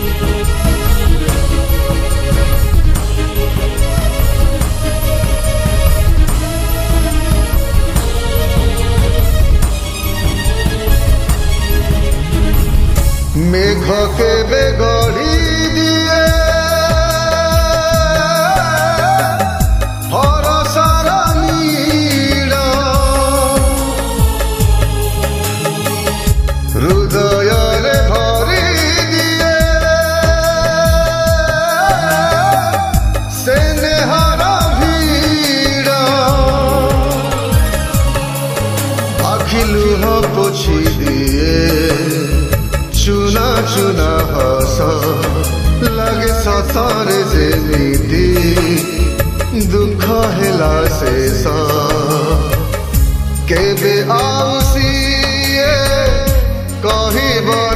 मेघ के बेगड़ी दिए हरसार नीड़ हृदय रे भरी दिए से नेहर भीड़ आखि लुह पोछि दिए चुना चुना हस लगे सतरे जेमिति दुख हेला शेष केबे आउसी कहब